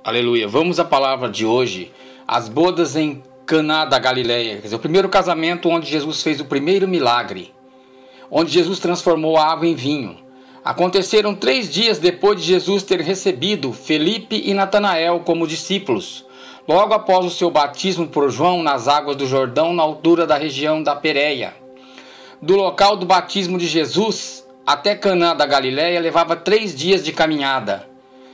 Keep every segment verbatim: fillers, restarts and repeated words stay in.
Aleluia. Vamos à palavra de hoje. As bodas em Caná da Galileia. Quer dizer, o primeiro casamento onde Jesus fez o primeiro milagre. Onde Jesus transformou a água em vinho. Aconteceram três dias depois de Jesus ter recebido Felipe e Natanael como discípulos. Logo após o seu batismo por João nas águas do Jordão, na altura da região da Pérea. Do local do batismo de Jesus até Caná da Galileia levava três dias de caminhada.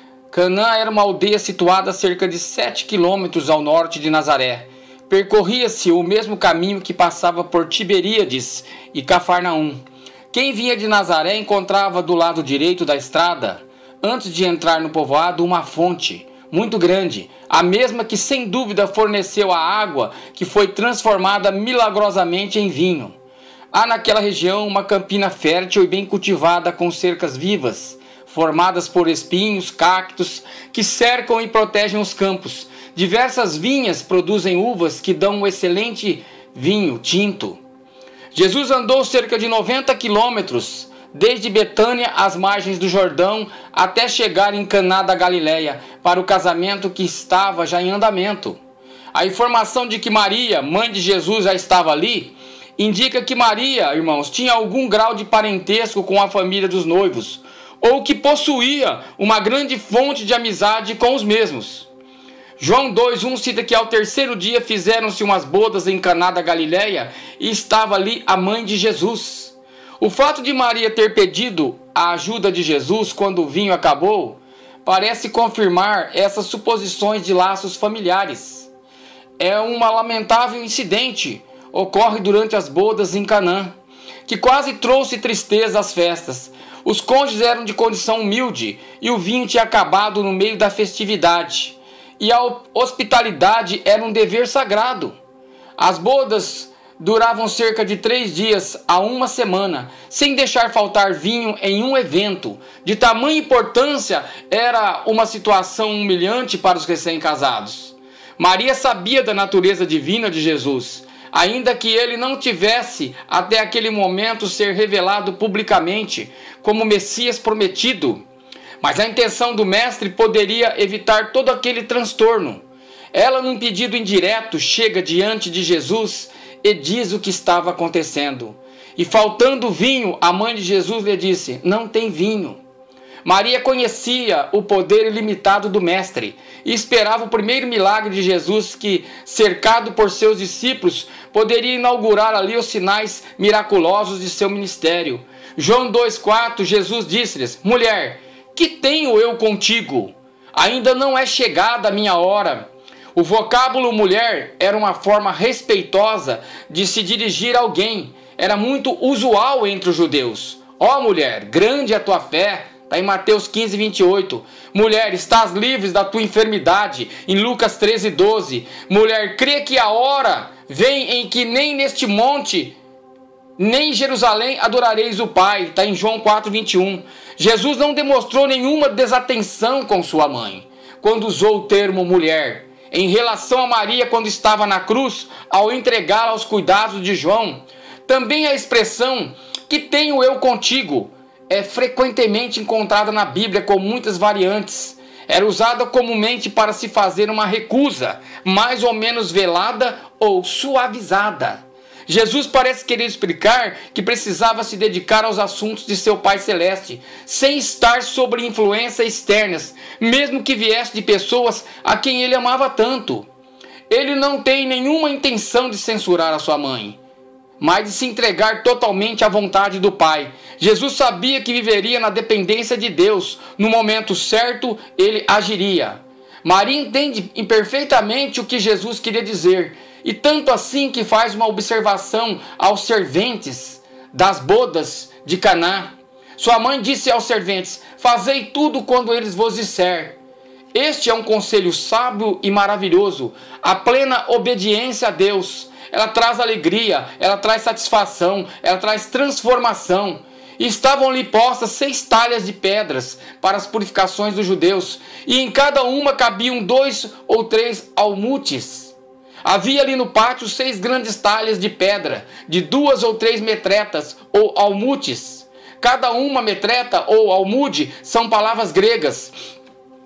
Caná era uma aldeia situada a cerca de sete quilômetros ao norte de Nazaré. Percorria-se o mesmo caminho que passava por Tiberíades e Cafarnaum. Quem vinha de Nazaré encontrava do lado direito da estrada, antes de entrar no povoado, uma fonte muito grande, a mesma que sem dúvida forneceu a água que foi transformada milagrosamente em vinho. Há naquela região uma campina fértil e bem cultivada com cercas vivas, formadas por espinhos, cactos, que cercam e protegem os campos. Diversas vinhas produzem uvas que dão um excelente vinho tinto. Jesus andou cerca de noventa quilômetros, desde Betânia às margens do Jordão, até chegar em Caná da Galileia, para o casamento que estava já em andamento. A informação de que Maria, mãe de Jesus, já estava ali, indica que Maria, irmãos, tinha algum grau de parentesco com a família dos noivos, ou que possuía uma grande fonte de amizade com os mesmos. João dois, um cita que ao terceiro dia fizeram-se umas bodas em Caná da Galileia e estava ali a mãe de Jesus. O fato de Maria ter pedido a ajuda de Jesus quando o vinho acabou parece confirmar essas suposições de laços familiares. É um lamentável incidente, ocorre durante as bodas em Canaã, que quase trouxe tristeza às festas. Os cônjuges eram de condição humilde e o vinho tinha acabado no meio da festividade. E a hospitalidade era um dever sagrado. As bodas duravam cerca de três dias a uma semana, sem deixar faltar vinho em um evento. De tamanha importância, era uma situação humilhante para os recém-casados. Maria sabia da natureza divina de Jesus, ainda que ele não tivesse até aquele momento ser revelado publicamente como Messias prometido. Mas a intenção do mestre poderia evitar todo aquele transtorno. Ela, num pedido indireto, chega diante de Jesus e diz o que estava acontecendo. E faltando vinho, a mãe de Jesus lhe disse: não tem vinho. Maria conhecia o poder ilimitado do mestre e esperava o primeiro milagre de Jesus que, cercado por seus discípulos, poderia inaugurar ali os sinais miraculosos de seu ministério. João dois, quatro, Jesus disse-lhes: mulher, que tenho eu contigo? Ainda não é chegada a minha hora. O vocábulo mulher era uma forma respeitosa de se dirigir a alguém. Era muito usual entre os judeus. Ó oh, mulher, grande é a tua fé. Está em Mateus quinze, vinte e oito. Mulher, estás livre da tua enfermidade. Em Lucas treze, doze. Mulher, crê que a hora vem em que nem neste monte, nem em Jerusalém adorareis o Pai. Está em João quatro, vinte e um. Jesus não demonstrou nenhuma desatenção com sua mãe quando usou o termo mulher. Em relação a Maria quando estava na cruz, ao entregá-la aos cuidados de João. Também a expressão que tenho eu contigo é frequentemente encontrada na Bíblia com muitas variantes. Era usada comumente para se fazer uma recusa, mais ou menos velada ou suavizada. Jesus parece querer explicar que precisava se dedicar aos assuntos de seu Pai Celeste, sem estar sob influências externas, mesmo que viesse de pessoas a quem ele amava tanto. Ele não tem nenhuma intenção de censurar a sua mãe, mas de se entregar totalmente à vontade do Pai. Jesus sabia que viveria na dependência de Deus. No momento certo, ele agiria. Maria entende perfeitamente o que Jesus queria dizer, e tanto assim que faz uma observação aos serventes das bodas de Caná. Sua mãe disse aos serventes: fazei tudo quando eles vos disser. Este é um conselho sábio e maravilhoso, a plena obediência a Deus. Ela traz alegria, ela traz satisfação, ela traz transformação. E estavam ali postas seis talhas de pedras para as purificações dos judeus, e em cada uma cabiam dois ou três almutes. Havia ali no pátio seis grandes talhas de pedra, de duas ou três metretas ou almutes. Cada uma metreta ou almude são palavras gregas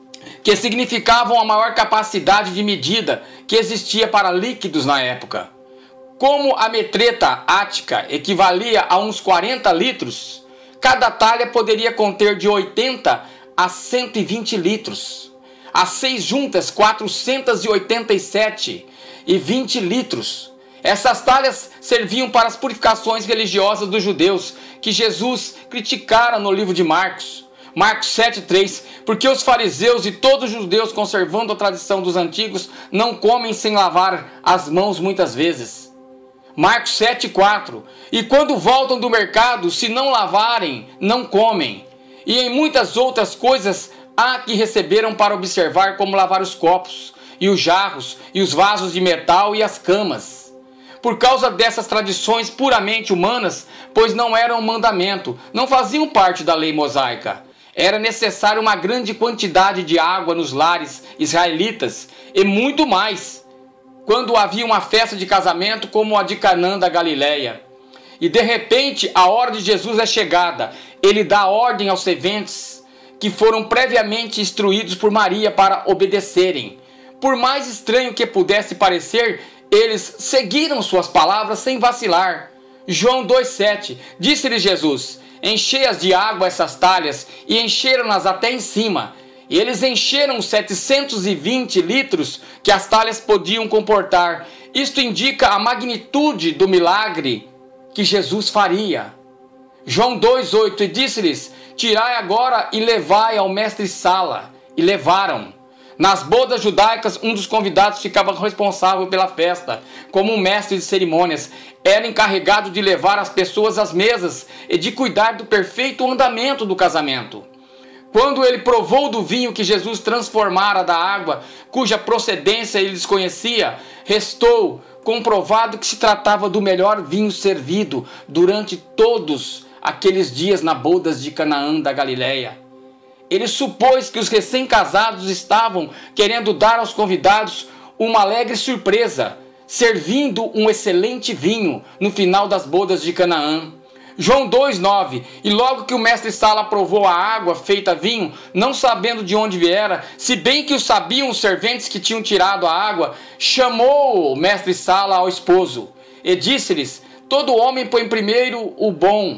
que significavam a maior capacidade de medida que existia para líquidos na época. Como a metreta ática equivalia a uns quarenta litros, cada talha poderia conter de oitenta a cento e vinte litros. As seis juntas, quatrocentos e oitenta e sete e vinte litros. Essas talhas serviam para as purificações religiosas dos judeus, que Jesus criticara no livro de Marcos. Marcos sete, três, porque os fariseus e todos os judeus, conservando a tradição dos antigos, não comem sem lavar as mãos muitas vezes. Marcos sete, quatro, e quando voltam do mercado, se não lavarem, não comem. E em muitas outras coisas há que receberam para observar, como lavar os copos, e os jarros, e os vasos de metal e as camas. Por causa dessas tradições puramente humanas, pois não eram um mandamento, não faziam parte da lei mosaica. Era necessária uma grande quantidade de água nos lares israelitas, e muito mais, quando havia uma festa de casamento como a de Canaã da Galileia. E de repente a hora de Jesus é chegada. Ele dá ordem aos serventes que foram previamente instruídos por Maria para obedecerem. Por mais estranho que pudesse parecer, eles seguiram suas palavras sem vacilar. João dois, sete, disse-lhe Jesus: enchei-as de água essas talhas, e encheram-nas até em cima. E eles encheram os setecentos e vinte litros que as talhas podiam comportar. Isto indica a magnitude do milagre que Jesus faria. João dois, oito, e disse-lhes: tirai agora e levai ao mestre-sala. E levaram. Nas bodas judaicas, um dos convidados ficava responsável pela festa, como um mestre de cerimônias. Era encarregado de levar as pessoas às mesas e de cuidar do perfeito andamento do casamento. Quando ele provou do vinho que Jesus transformara da água, cuja procedência ele desconhecia, restou comprovado que se tratava do melhor vinho servido durante todos aqueles dias na bodas de Canaã da Galileia. Ele supôs que os recém-casados estavam querendo dar aos convidados uma alegre surpresa, servindo um excelente vinho no final das bodas de Canaã. João dois, nove, e logo que o mestre-sala provou a água feita vinho, não sabendo de onde viera, se bem que o sabiam os serventes que tinham tirado a água, chamou o mestre-sala ao esposo e disse-lhes: todo homem põe primeiro o bom,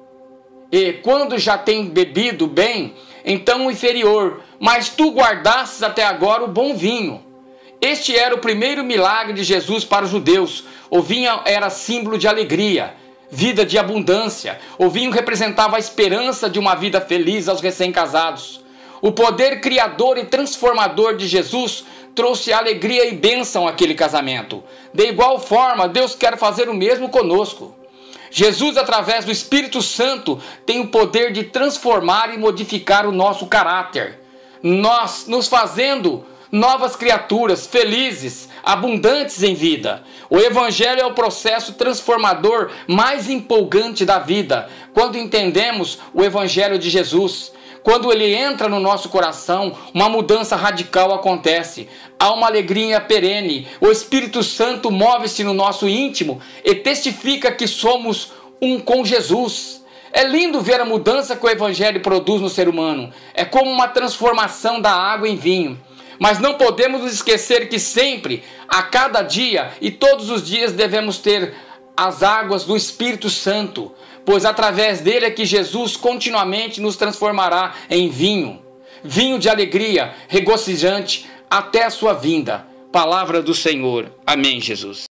e quando já tem bebido bem, então o inferior, mas tu guardastes até agora o bom vinho. Este era o primeiro milagre de Jesus para os judeus. O vinho era símbolo de alegria, vida de abundância. O vinho representava a esperança de uma vida feliz aos recém-casados. O poder criador e transformador de Jesus trouxe alegria e bênção àquele casamento. De igual forma, Deus quer fazer o mesmo conosco. Jesus, através do Espírito Santo, tem o poder de transformar e modificar o nosso caráter, nós nos fazendo novas criaturas, felizes, abundantes em vida. O Evangelho é o processo transformador mais empolgante da vida, quando entendemos o Evangelho de Jesus. Quando ele entra no nosso coração, uma mudança radical acontece. Há uma alegria perene. O Espírito Santo move-se no nosso íntimo e testifica que somos um com Jesus. É lindo ver a mudança que o Evangelho produz no ser humano. É como uma transformação da água em vinho. Mas não podemos nos esquecer que sempre, a cada dia e todos os dias devemos ter as águas do Espírito Santo, pois através dele é que Jesus continuamente nos transformará em vinho, vinho de alegria, regozijante, até a sua vinda. Palavra do Senhor. Amém, Jesus.